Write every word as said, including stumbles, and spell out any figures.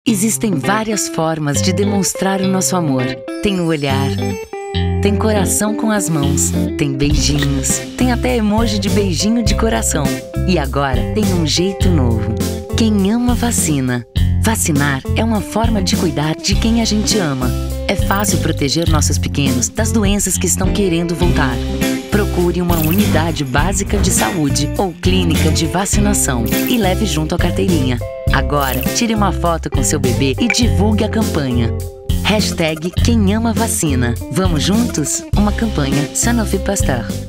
Existem várias formas de demonstrar o nosso amor. Tem o olhar, tem coração com as mãos, tem beijinhos, tem até emoji de beijinho de coração. E agora tem um jeito novo. Quem ama vacina. Vacinar é uma forma de cuidar de quem a gente ama. É fácil proteger nossos pequenos das doenças que estão querendo voltar. Procure uma unidade básica de saúde ou clínica de vacinação e leve junto a carteirinha. Agora, tire uma foto com seu bebê e divulgue a campanha. Hashtag Quem Ama Vacina. Vamos juntos? Uma campanha Sanofi Pasteur.